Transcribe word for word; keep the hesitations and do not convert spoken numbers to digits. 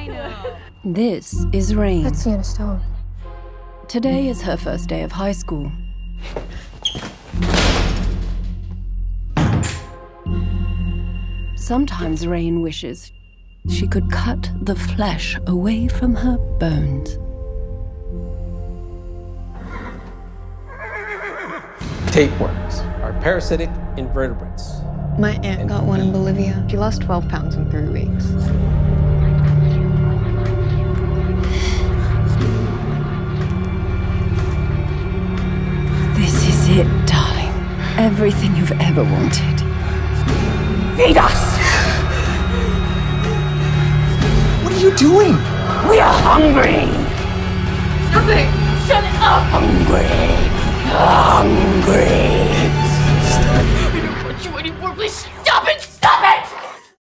I know. This is Rain. Let's see in a stone. Today is her first day of high school. Sometimes Rain wishes she could cut the flesh away from her bones. Tapeworms are parasitic invertebrates. My aunt got one in Bolivia. She lost twelve pounds in three weeks. This is it, darling. Everything you've ever wanted. Feed us! What are you doing? We are hungry! Nothing! Shut up! Hungry! Hungry! I don't want you anymore. Please stop it!